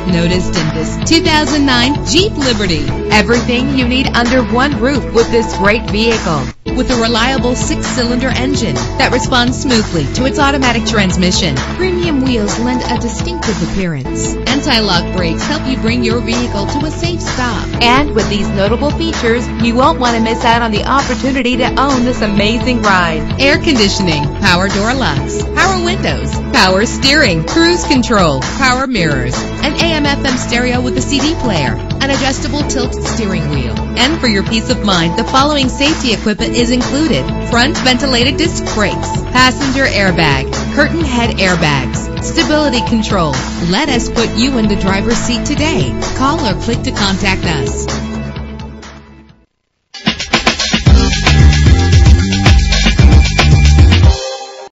noticed in this 2009 Jeep Liberty. Everything you need under one roof with this great vehicle. With a reliable 6-cylinder engine that responds smoothly to its automatic transmission, premium wheels lend a distinctive appearance. Anti-lock brakes help you bring your vehicle to a safe stop. And with these notable features, you won't want to miss out on the opportunity to own this amazing ride. Air conditioning, power door locks, power windows, power steering, cruise control, power mirrors, an AM/FM stereo with a CD player, an adjustable tilt steering wheel. And for your peace of mind, the following safety equipment is included: front ventilated disc brakes, passenger airbag, curtain head airbags, stability control. Let us put you in the driver's seat today. Call or click to contact us.